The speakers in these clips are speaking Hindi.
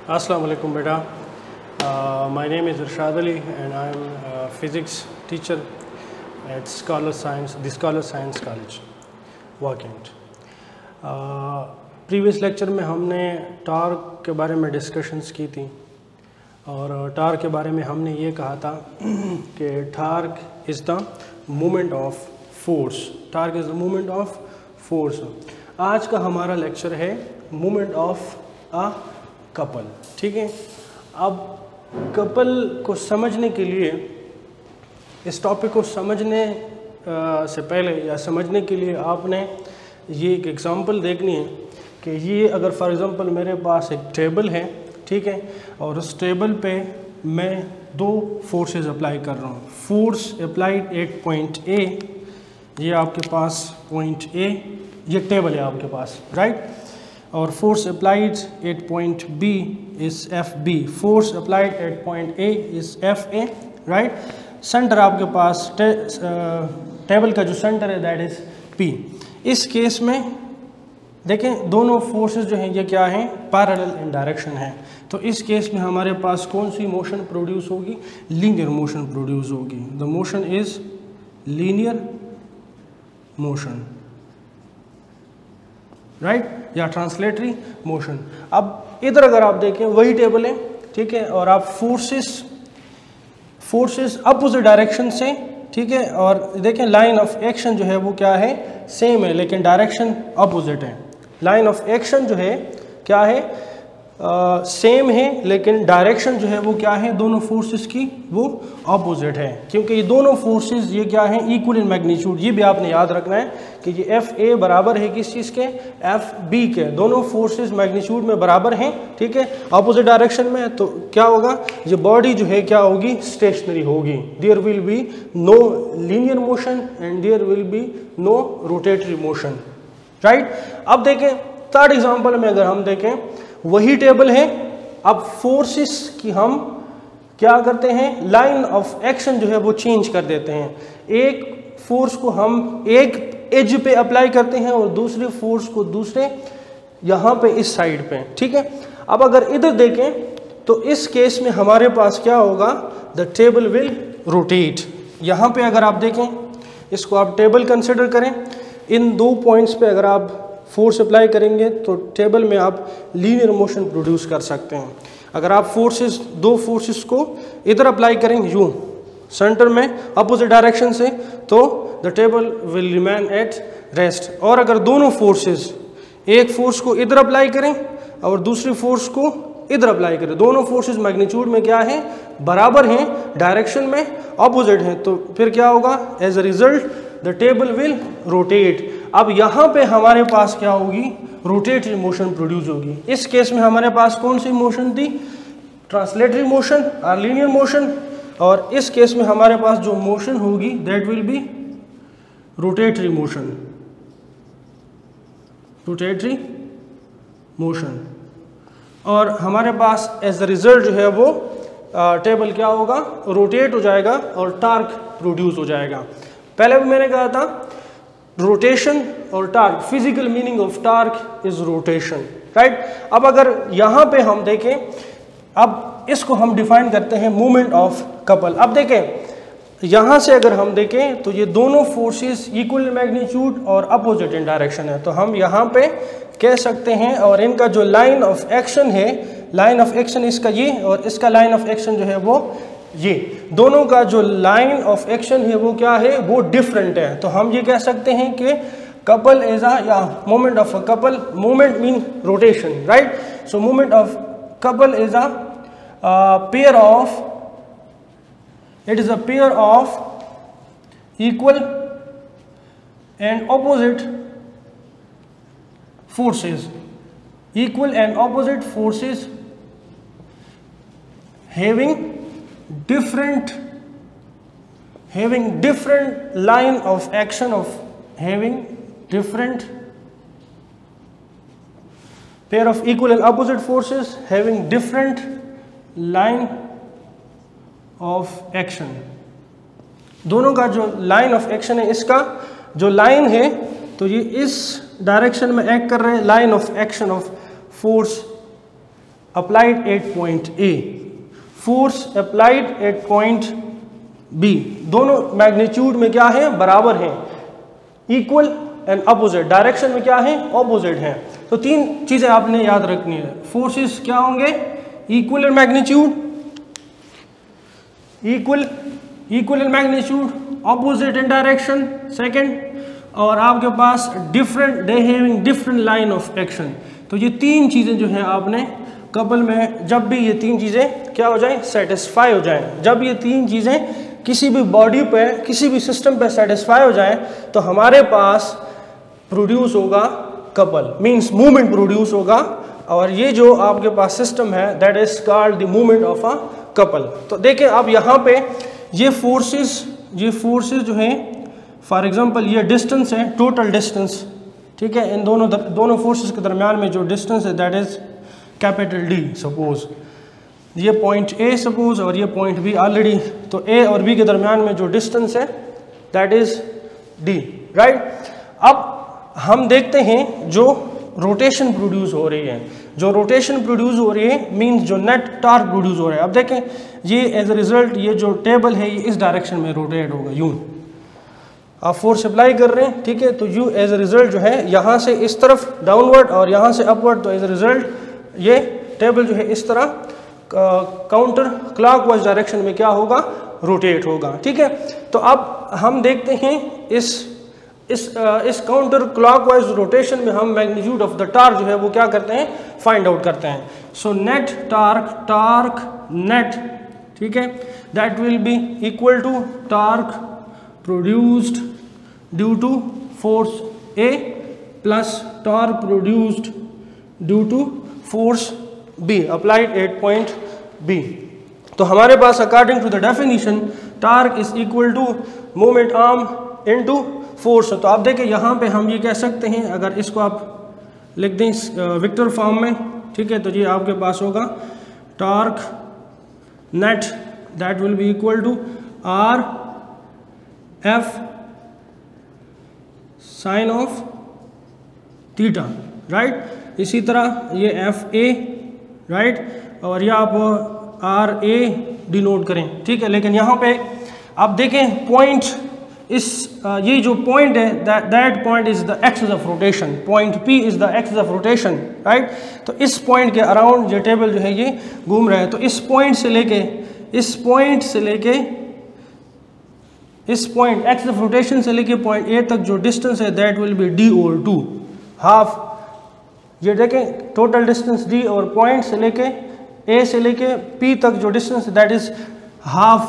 Assalamu alaikum beta. My name is Irshad Ali and I am a physics teacher at the Scholar Science College, Wakent. Previous lecture में हमने टॉर्क के बारे में डिस्कशंस की थी और टॉर्क के बारे में हमने ये कहा था कि torque is the movement of force. Torque is the movement of force. आज का हमारा लेक्चर है मूवमेंट ऑफ अ कपल। ठीक है, अब कपल को समझने के लिए, इस टॉपिक को समझने से पहले या समझने के लिए आपने ये एक एग्ज़ाम्पल देखनी है कि ये अगर फॉर एग्ज़ाम्पल मेरे पास एक टेबल है, ठीक है, और उस टेबल पे मैं दो फोर्सेस अप्लाई कर रहा हूँ। Force applied at point A, ये आपके पास पॉइंट ए, ये टेबल है आपके पास, राइट, और force applied at point B is F B. Force applied at point A is F A, right. Centre आपके पास टेबल का जो सेंटर है दैट इज़ पी। इस केस में देखें दोनों फोर्सेस जो हैं ये क्या हैं, पैरेलल इन डायरेक्शन है। तो इस केस में हमारे पास कौन सी मोशन प्रोड्यूस होगी, लीनियर मोशन प्रोड्यूस होगी। The motion is linear motion, right, या ट्रांसलेटरी मोशन। अब इधर अगर आप देखें वही टेबल है, ठीक है, और आप फोर्सेस अपोजिट डायरेक्शन से, ठीक है, और देखें लाइन ऑफ एक्शन जो है वो क्या है, सेम है लेकिन डायरेक्शन अपोजिट है। लाइन ऑफ एक्शन जो है क्या है, सेम है लेकिन डायरेक्शन जो है वो क्या है, दोनों फोर्सेस की वो अपोजिट है, क्योंकि ये दोनों फोर्सेस ये क्या है, इक्वल इन मैग्नीट्यूड। ये भी आपने याद रखना है कि ये एफ ए बराबर है किस चीज़ के, एफ बी के। दोनों फोर्सेस मैग्नीट्यूड में बराबर हैं, ठीक है, अपोजिट डायरेक्शन में। तो क्या होगा, ये बॉडी जो है क्या होगी, स्टेशनरी होगी। There will be no linear motion and there will be no rotatory motion, right. अब देखें थर्ड एग्जाम्पल में अगर हम देखें वही टेबल है, अब फोर्सेस की हम क्या करते हैं, लाइन ऑफ एक्शन जो है वो चेंज कर देते हैं। एक फोर्स को हम एक एज पे अप्लाई करते हैं और दूसरे फोर्स को दूसरे यहाँ पे इस साइड पे, ठीक है। अब अगर इधर देखें तो इस केस में हमारे पास क्या होगा, द टेबल विल रोटेट। यहाँ पे अगर आप देखें, इसको आप टेबल कंसिडर करें, इन दो पॉइंट्स पे अगर आप फोर्स अप्लाई करेंगे तो टेबल में आप लीनियर मोशन प्रोड्यूस कर सकते हैं। अगर आप दो फोर्सेस को इधर अप्लाई करेंगे यूँ सेंटर में अपोजिट डायरेक्शन से, तो the table will remain at rest. और अगर दोनों फोर्सेस, एक फोर्स को इधर अप्लाई करें और दूसरी फोर्स को इधर अप्लाई करें, दोनों फोर्सेस मैग्नीट्यूड में क्या है, बराबर हैं, डायरेक्शन में अपोजिट हैं, तो फिर क्या होगा, as a result the table will rotate. अब यहाँ पे हमारे पास क्या होगी, रोटेटरी मोशन प्रोड्यूस होगी। इस केस में हमारे पास कौन सी मोशन थी, ट्रांसलेटरी मोशन और लीनियर मोशन, और इस केस में हमारे पास जो मोशन होगी that will be rotatory motion, rotatory motion. और हमारे पास एज अ रिजल्ट जो है वो टेबल क्या होगा, रोटेट हो जाएगा और टॉर्क प्रोड्यूस हो जाएगा। पहले भी मैंने कहा था रोटेशन और torque, physical meaning of torque is rotation, right. अब अगर यहाँ पे हम देखें, अब इसको हम डिफाइन करते हैं मूवमेंट ऑफ कपल। अब देखें यहाँ से अगर हम देखें तो ये दोनों फोर्सेस इक्वल मैग्नीट्यूड और अपोजिट इन डायरेक्शन है, तो हम यहाँ पे कह सकते हैं, और इनका जो लाइन ऑफ एक्शन है, लाइन ऑफ एक्शन इसका ये और इसका लाइन ऑफ एक्शन जो है वो ये, दोनों का जो लाइन ऑफ एक्शन है वो क्या है, वो डिफरेंट है। तो हम ये कह सकते हैं कि कपल इज अ, या movement of a couple, movement mean rotation, right. So movement of couple is a pair of, it is a pair of equal and opposite forces, equal and opposite forces having different line of action, of having different pair of equal and opposite forces having different line of action. दोनों का जो लाइन ऑफ एक्शन है, इसका जो लाइन है तो ये इस डायरेक्शन में एक्ट कर रहे हैं, line of action of force applied at point A, force applied at point B, दोनों मैग्नीट्यूड में क्या है, बराबर हैं, इक्वल एंड अपोजिट, डायरेक्शन में क्या है, ऑपोजिट हैं। तो तीन चीजें आपने याद रखनी है, फोर्सेस क्या होंगे, equal in magnitude, equal in magnitude, opposite in direction, second, और आपके पास different, they having different line of action. तो ये तीन चीजें जो है आपने कपल में, जब भी ये तीन चीजें क्या हो जाए, सेटिस्फाई हो जाए, जब ये तीन चीजें किसी भी बॉडी पे, किसी भी सिस्टम पे सेटिस्फाई हो जाए, तो हमारे पास प्रोड्यूस होगा कपल, मींस मूवमेंट प्रोड्यूस होगा। और ये जो आपके पास सिस्टम है that is called the movement of a couple. तो देखिए अब यहाँ पे ये फोर्सेस जो हैं, फॉर एग्जांपल ये डिस्टेंस है, टोटल डिस्टेंस, ठीक है, इन दोनों फोर्सेस के दरमियान में जो डिस्टेंस है that is capital D. Suppose ये पॉइंट ए सपोज और ये पॉइंट बी ऑलरेडी, तो ए और बी के दरमियान में जो डिस्टेंस है दैट इज डी, राइट। अब हम देखते हैं जो रोटेशन प्रोड्यूस हो रही है, जो रोटेशन प्रोड्यूस हो रही है मींस जो नेट टॉर्क प्रोड्यूस हो रहा है। अब देखें ये एज अ रिजल्ट ये जो टेबल है ये इस डायरेक्शन में रोटेट होगा, यूं आप फोर्स अप्लाई कर रहे हैं, ठीक है, तो यू एज अ रिजल्ट जो है यहाँ से इस तरफ डाउनवर्ड और यहाँ से अपवर्ड, तो एज अ रिजल्ट ये टेबल जो है इस तरह काउंटर क्लॉकवाइज डायरेक्शन में क्या होगा, रोटेट होगा, ठीक है। तो अब हम देखते हैं इस काउंटर क्लॉकवाइज रोटेशन में हम मैग्नीट्यूड ऑफ द टॉर्क जो है वो क्या करते हैं, फाइंड आउट करते हैं। सो नेट टॉर्क नेट, ठीक है, that will be equal to torque produced due to force A plus torque produced due to force B applied at point B. तो हमारे पास according to the definition torque is equal to moment arm into force. तो आप देखें यहाँ पे हम ये कह सकते हैं, अगर इसको आप लिख दें वेक्टर फॉर्म में, ठीक है, तो ये आपके पास होगा torque net that will be equal to R F sine of theta, right. इसी तरह ये एफ ए, राइट, और ये आप आर ए डिनोट करें, ठीक है। लेकिन यहाँ पे आप देखें पॉइंट, ये जो पॉइंट है that point is the axis of rotation, point P is the axis of rotation, right. तो इस पॉइंट के अराउंड ये टेबल जो है ये घूम रहा है। तो इस पॉइंट से लेके इस पॉइंट एक्सिस ऑफ रोटेशन से लेके पॉइंट ए तक जो डिस्टेंस है that will be D over two, half. ये देखें टोटल डिस्टेंस डी और पॉइंट से लेके ए से लेके पी तक जो डिस्टेंस है that is half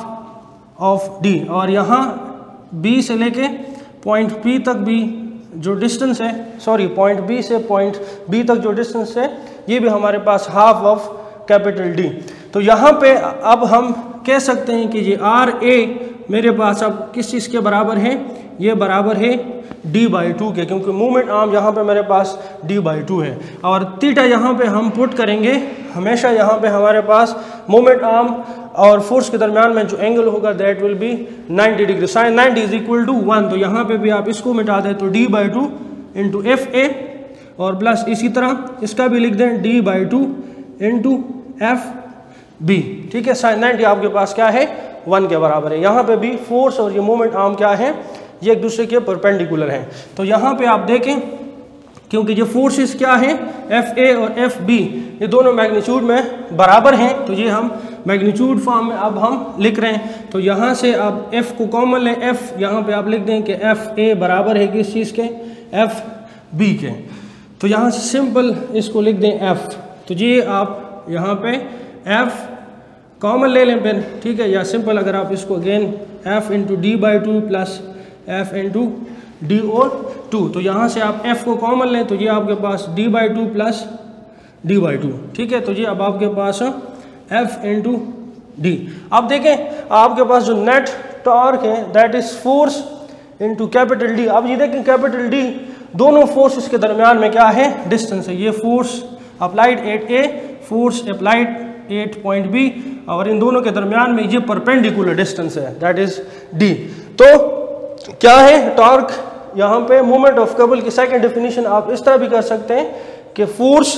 of D, और यहाँ बी से लेके पॉइंट पी तक भी जो डिस्टेंस है, सॉरी पॉइंट बी से पॉइंट बी तक जो डिस्टेंस है ये भी हमारे पास हाफ ऑफ कैपिटल डी। तो यहाँ पे अब हम कह सकते हैं कि ये आर ए मेरे पास अब किस चीज़ के बराबर है, ये बराबर है d/2 के, क्योंकि मूवमेंट आर्म यहाँ पे मेरे पास d/2 है। और थीटा यहाँ पे हम पुट करेंगे, हमेशा यहाँ पे हमारे पास मूवमेंट आर्म और फोर्स के दरमियान में जो एंगल होगा that will be 90 degree, sine 90 is equal to 1। तो यहाँ पे भी आप इसको मिटा दें तो d/2 इंटू एफ ए, और प्लस इसी तरह इसका भी लिख दें d/2 इंटू एफ बी, ठीक है। साइन 90 आपके पास क्या है, 1 के बराबर है। यहाँ पे भी फोर्स और ये मोमेंट आर्म क्या है, ये एक दूसरे के परपेंडिकुलर हैं। तो यहाँ पे आप देखें क्योंकि ये फोर्सेस क्या हैं, एफ ए और एफ बी, ये दोनों मैग्नीट्यूड में बराबर हैं, तो ये हम मैग्नीट्यूड फॉर्म में अब हम लिख रहे हैं। तो यहाँ से आप एफ को कॉमन लें, एफ यहाँ पे आप लिख दें कि एफ ए बराबर है किस चीज़ के, एफ बी के। तो यहाँ से सिंपल इसको लिख दें एफ, तो ये आप यहाँ पे एफ कॉमन ले लें फिर, ठीक है, या सिंपल अगर आप इसको again F into d/2 plus F into D और 2, तो यहाँ से आप f को कॉमन लें तो ये आपके पास d/2 प्लस d/2, ठीक है। तो ये अब आपके पास f इंटू डी। अब देखें आपके पास जो नेट टॉर्क है that is force into capital D. अब ये देखें कैपिटल डी, दोनों फोर्सेस के दरमियान में क्या है, डिस्टेंस है। ये force applied at A, force applied at point B, और इन दोनों के दरमियान में ये परपेंडिकुलर डिस्टेंस है दैट इज डी। तो क्या है टॉर्क, यहाँ पे मोमेंट ऑफ कपल की सेकंड डेफिनेशन आप इस तरह भी कर सकते हैं कि फोर्स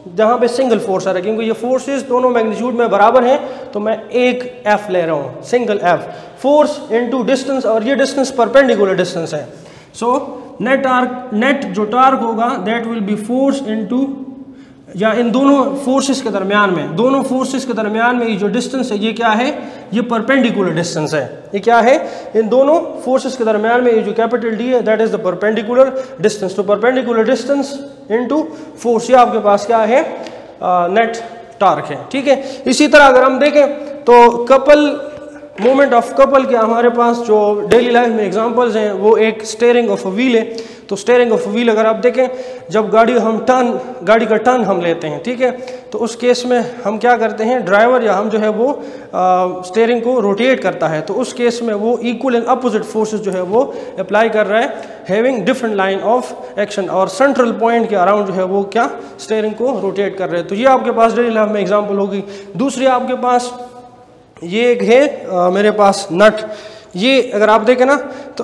जहाँ पे सिंगल फोर्स आ रहा है, क्योंकि ये फोर्सेस दोनों मैग्नीट्यूड में बराबर हैं, तो मैं एक एफ ले रहा हूँ, single F, force into distance, और ये डिस्टेंस परपेंडिकुलर डिस्टेंस है। सो नेट जो टार्क होगा that will be force into, या इन दोनों फोर्सेस के दरमियान में, दोनों फोर्सेस के दरमियान में ये जो डिस्टेंस है ये क्या है, ये परपेंडिकुलर डिस्टेंस है। ये क्या है, इन दोनों फोर्सेस के दरमियान में ये जो कैपिटल डी है that is the perpendicular distance. तो परपेंडिकुलर डिस्टेंस इनटू फोर्स, ये आपके पास क्या है, नेट टार्क है। ठीक है, इसी तरह अगर हम देखें तो कपल, मोमेंट ऑफ कपल के हमारे पास जो डेली लाइफ में एग्जांपल्स हैं वो एक स्टीयरिंग ऑफ अ व्हील है। तो स्टीयरिंग ऑफ व्हील अगर आप देखें, जब गाड़ी का टर्न हम लेते हैं, ठीक है, तो उस केस में हम क्या करते हैं, ड्राइवर या हम जो है वो स्टीयरिंग को रोटेट करता है, तो उस केस में वो इक्वल एंड अपोजिट फोर्सेस जो है वो अप्लाई कर रहा है, having different line of action, और सेंट्रल पॉइंट के अराउंड जो है वो क्या स्टीयरिंग को रोटेट कर रहे हैं। तो ये आपके पास डेली लाइफ में एग्जाम्पल होगी। दूसरी आपके पास ये एक है मेरे पास नट, ये अगर आप देखें ना तो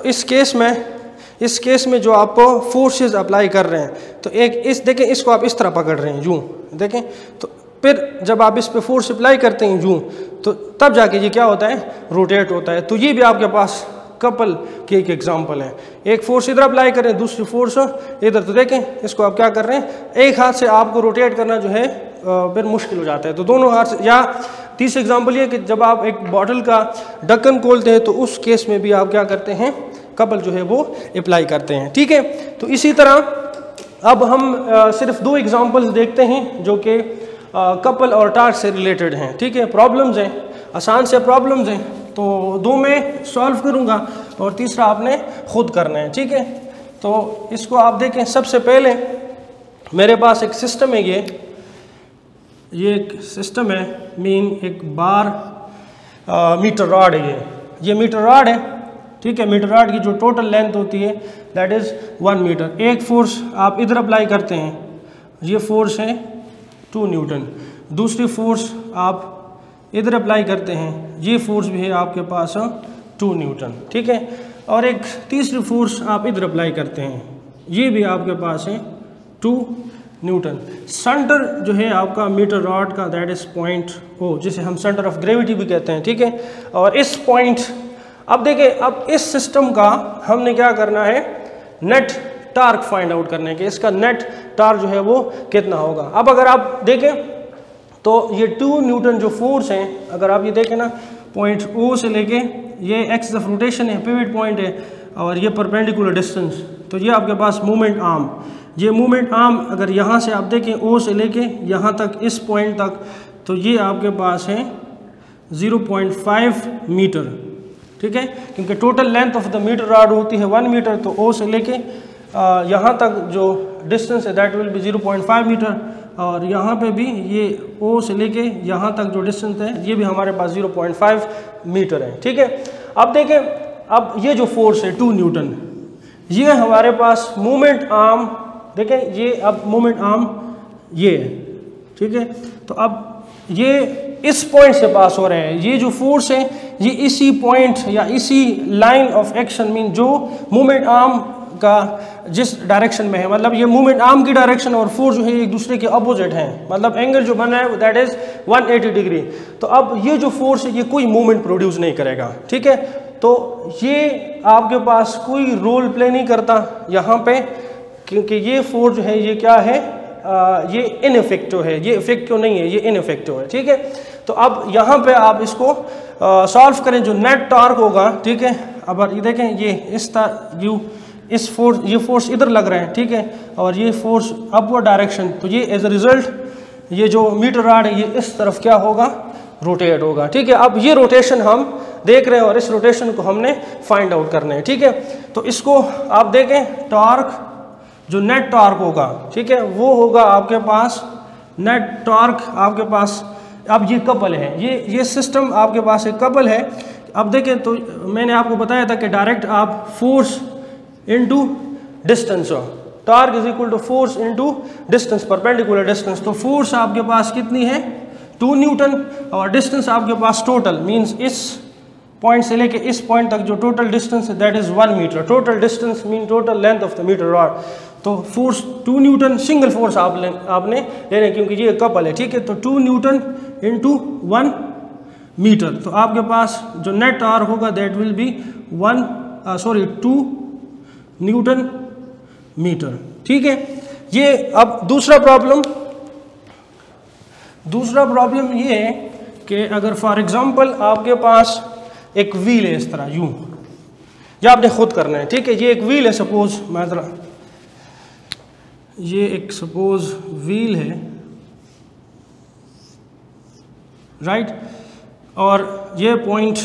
इस केस में जो आप फोर्सेस अप्लाई कर रहे हैं, तो एक इस देखें, इसको आप इस तरह पकड़ रहे हैं यूं, देखें, तो फिर जब आप इस पे फोर्स अप्लाई करते हैं यूं, तो तब जाके ये क्या होता है, रोटेट होता है। तो ये भी आपके पास कपल की एक एग्जांपल है। एक फोर्स इधर अप्लाई कर रहे हैं, दूसरी फोर्स इधर, तो देखें इसको आप क्या कर रहे हैं, एक हाथ से आपको रोटेट करना जो है फिर मुश्किल हो जाता है, तो दोनों हाथ से। या तीसरी एग्जांपल ये कि जब आप एक बॉटल का ढक्कन खोलते हैं तो उस केस में भी आप क्या करते हैं, कपल जो है वो अप्लाई करते हैं। ठीक है, तो इसी तरह अब हम सिर्फ दो एग्जांपल्स देखते हैं जो कि कपल और टार्क से रिलेटेड हैं। ठीक है, प्रॉब्लम्स हैं, आसान से प्रॉब्लम्स हैं, तो दो मैं सॉल्व करूंगा और तीसरा आपने खुद करना है। ठीक है, तो इसको आप देखें, सबसे पहले मेरे पास एक सिस्टम है, ये एक सिस्टम है, मीन एक बार मीटर रॉड है, ये मीटर रॉड है। ठीक है, मीटर रॉड की जो टोटल लेंथ होती है दैट इज़ 1 मीटर। एक फोर्स आप इधर अप्लाई करते हैं, ये फोर्स है 2 न्यूटन। दूसरी फोर्स आप इधर अप्लाई करते हैं, ये फोर्स भी है आपके पास 2 न्यूटन। ठीक है, और एक तीसरी फोर्स आप इधर अप्लाई करते हैं, ये भी आपके पास है 2 न्यूटन। सेंटर जो है आपका मीटर रॉड का दैट इज पॉइंट O, जिसे हम सेंटर ऑफ ग्रेविटी भी कहते हैं। ठीक है, और इस पॉइंट, अब देखें, अब इस सिस्टम का हमने क्या करना है, नेट टार्क फाइंड आउट करने के, इसका नेट टार्क जो है वो कितना होगा। अब अगर आप देखें तो ये 2 न्यूटन जो फोर्स हैं, अगर आप ये देखें ना, पॉइंट O से लेके ये एक्सिस ऑफ रोटेशन है, पिवट पॉइंट है, और ये परपेंडिकुलर डिस्टेंस, तो ये आपके पास मूवमेंट आर्म, ये मूवमेंट आर्म अगर यहाँ से आप देखें O से लेके यहाँ तक, इस पॉइंट तक, तो ये आपके पास है 0.5 मीटर। ठीक है, क्योंकि total length of the metre rod होती है 1 मीटर, तो O से लेके यहाँ तक जो डिस्टेंस है दैट विल बी 0.5 मीटर, और यहाँ पे भी ये O से लेके यहाँ तक जो डिस्टेंस है ये भी हमारे पास 0.5 मीटर है। ठीक है, अब देखें, अब ये जो फोर्स है 2 न्यूटन, ये हमारे पास मूवमेंट आर्म, देखें ये अब मूवमेंट आर्म ये है। ठीक है, तो अब ये इस पॉइंट से पास हो रहे हैं, ये जो फोर्स है ये इसी पॉइंट या इसी लाइन ऑफ एक्शन, मीन जो मूवमेंट आर्म का जिस डायरेक्शन में है, मतलब ये मूवमेंट आर्म की डायरेक्शन और फोर्स जो है एक दूसरे के अपोजिट हैं, मतलब एंगल जो बना है दैट इज 180 डिग्री। तो अब ये जो फोर्स है ये कोई मूवमेंट प्रोड्यूस नहीं करेगा। ठीक है, तो ये आपके पास कोई रोल प्ले नहीं करता यहाँ पे, क्योंकि ये फोर्स जो है ये क्या है, ये इनइफेक्टिव है, ये इफेक्टिव नहीं है, ये इनइफेक्टिव है। ठीक है, तो अब यहाँ पे आप इसको सॉल्व करें, जो नेट टॉर्क होगा। ठीक है, अब ये देखें, ये इस इस फोर्स, ये फोर्स इधर लग रहे हैं। ठीक है, और ये फोर्स अपवर्ड डायरेक्शन, तो ये एज अ रिजल्ट ये जो मीटर रॉड है ये इस तरफ क्या होगा, रोटेट होगा। ठीक है, अब ये रोटेशन हम देख रहे हैं और इस रोटेशन को हमने फाइंड आउट करना है। ठीक है, तो इसको आप देखें, टॉर्क जो नेट टॉर्क होगा, ठीक है, वो होगा आपके पास नेट टॉर्क आपके पास। अब ये कपल है, ये सिस्टम आपके पास एक कपल है। अब देखें, तो मैंने आपको बताया था कि डायरेक्ट आप force into distance, torque is equal to force into distance, perpendicular distance. तो फोर्स आपके पास कितनी है, 2 न्यूटन, और डिस्टेंस आपके पास टोटल मींस इस पॉइंट से लेके इस पॉइंट तक जो टोटल डिस्टेंस है that is 1 metre. Total distance mean total length of the metre rod. तो फोर्स 2 न्यूटन सिंगल फोर्स आपने लेना, क्योंकि ये कपल है, ठीक है। तो 2 न्यूटन इंटू 1 मीटर, तो आपके पास जो नेट टार्क होगा that will be 2 newton metre, ठीक है। ये अब दूसरा प्रॉब्लम ये है कि अगर फॉर एग्जांपल आपके पास एक व्हील है इस तरह यूं, या आपने खुद करना है, ठीक है। ये एक व्हील है, सपोज मैं ज़रा, ये एक सपोज व्हील है, राइट, और ये point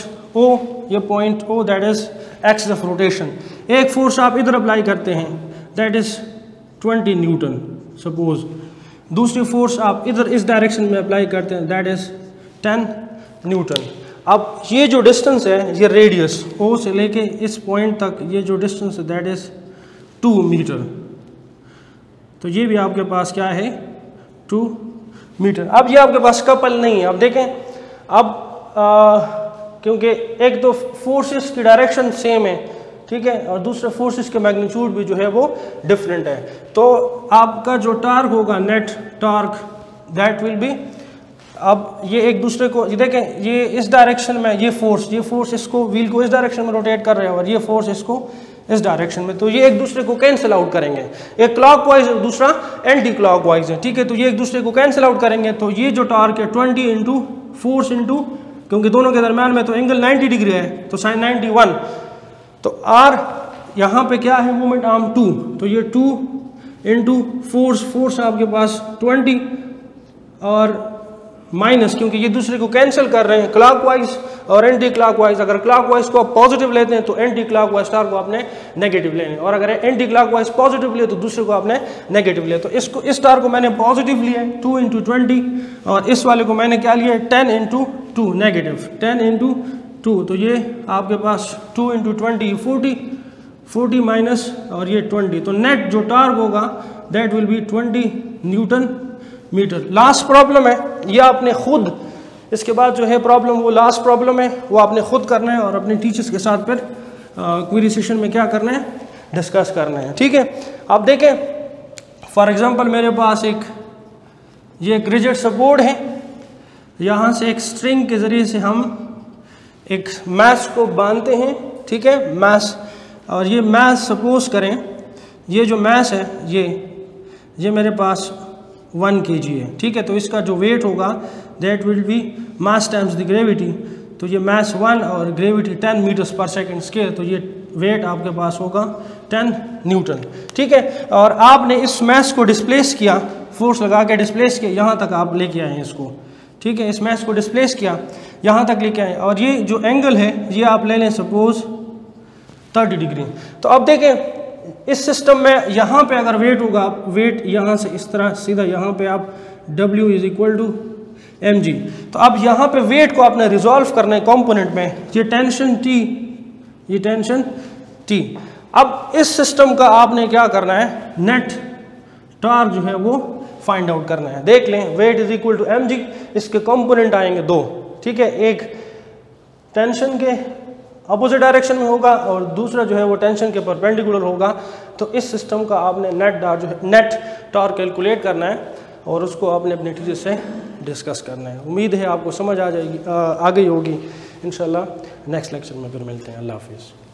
O that is axis of rotation. एक फोर्स आप इधर अप्लाई करते हैं दैट इज 20 न्यूटन सपोज, दूसरी फोर्स आप इधर इस डायरेक्शन में अप्लाई करते हैं दैट इज 10 न्यूटन। अब ये जो डिस्टेंस है, ये रेडियस O से लेके इस पॉइंट तक ये जो डिस्टेंस है दैट इज 2 मीटर, तो ये भी आपके पास क्या है 2 मीटर। अब ये आपके पास कपल नहीं है। अब देखें, अब क्योंकि एक तो फोर्सेस की डायरेक्शन सेम है, ठीक है, और दूसरे फोर्सेस के मैग्नीट्यूड भी जो है वो डिफरेंट है, तो आपका जो टार्क होगा net torque that will be, अब ये एक दूसरे को, ये देखें, ये इस डायरेक्शन में ये फोर्स इसको व्हील को इस डायरेक्शन में रोटेट कर रहे हैं और ये फोर्स इसको इस डायरेक्शन में, तो ये एक दूसरे को कैंसिल आउट करेंगे। एक क्लॉकवाइज है, दूसरा एंटी क्लॉकवाइज है, ठीक है, तो ये एक दूसरे को कैंसिल आउट करेंगे। तो ये जो टार्क है 20 इंटू फोर्स इंटू, क्योंकि दोनों के दरम्यान में तो एंगल 90 डिग्री है, तो sin 91, तो R यहाँ पे क्या है मोमेंट आर्म 2, तो ये 2 इंटू फोर्स आपके पास 20 और माइनस, क्योंकि ये दूसरे को कैंसिल कर रहे हैं क्लॉकवाइज और एंटी क्लॉकवाइज। अगर क्लॉकवाइज को आप पॉजिटिव लेते हैं तो एंटी क्लॉकवाइज टार को आपने नेगेटिव लेने, और अगर एंटी क्लॉकवाइज पॉजिटिव लिए तो दूसरे को आपने नेगेटिव लिया। तो इसको, इस टार को मैंने पॉजिटिव लिया है 2 इंटू 20, और इस वाले को मैंने क्या लिया है 10 इंटू 2 नेगेटिव 10 इंटू 2, तो ये आपके पास 2 इंटू 20 40 माइनस और ये 20, तो नेट जो टार्क होगा that will be 20 newton metre. Last problem है, ये आपने खुद, इसके बाद जो है प्रॉब्लम, वो लास्ट प्रॉब्लम है, वो आपने खुद करना है और अपने टीचर्स के साथ फिर क्वेरी सेशन में क्या करना है, डिस्कस करना है, ठीक है। आप देखें, फॉर एग्जांपल मेरे पास ये एक रिजिड सपोर्ट है, यहाँ से एक स्ट्रिंग के ज़रिए से हम एक मैस को बांधते हैं, ठीक है, मैस, और ये मैस सपोज करें, ये जो मैस है ये मेरे पास 1 kg है, ठीक है, तो इसका जो वेट होगा that will be mass times the gravity, तो ये मास 1 और gravity 10 metres per second square, तो ये वेट आपके पास होगा 10 न्यूटन, ठीक है। और आपने इस मास को डिस्प्लेस किया, फोर्स लगा के डिस्प्लेस किया, यहाँ तक आप लेके आए हैं इसको, ठीक है, इस मास को डिस्प्लेस किया, यहाँ तक लेके आए, और ये जो एंगल है ये आप ले लें सपोज 30 डिग्री। तो अब देखें, इस सिस्टम में यहाँ पे अगर वेट होगा, वेट यहाँ से इस तरह सीधा यहाँ पे आप W is equal to mg, तो अब यहाँ पे वेट को आपने रिजॉल्व करना है कंपोनेंट में, ये टेंशन T। अब इस सिस्टम का आपने क्या करना है, नेट टार्क जो है वो फाइंड आउट करना है। देख लें, weight is equal to mg, इसके कंपोनेंट आएंगे 2, ठीक है, एक टेंशन के अपोजिट डायरेक्शन में होगा और दूसरा जो है वो टेंशन के परपेंडिकुलर होगा। तो इस सिस्टम का आपने नेट टॉर्क कैलकुलेट करना है और उसको आपने अपने टीचर से डिस्कस करना है। उम्मीद है आपको समझ आ गई होगी। इंशाल्लाह नेक्स्ट लेक्चर में फिर मिलते हैं। अल्लाह हाफिज़।